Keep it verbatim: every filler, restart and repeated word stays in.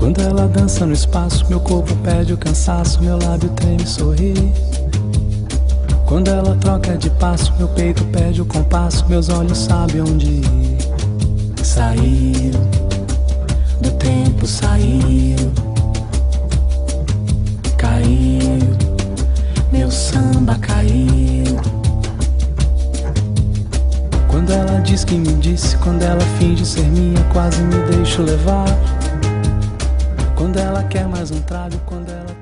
Quando ela dança no espaço, meu corpo perde o cansaço, meu lábio treme e sorri. Quando ela troca de passo, meu peito perde o compasso, meus olhos sabem onde ir. Saiu, do tempo saiu, caiu, meu samba caiu. Quando ela diz que me disse, quando ela finge ser minha, quase me deixo levar. Quando ela quer mais um trago, quando ela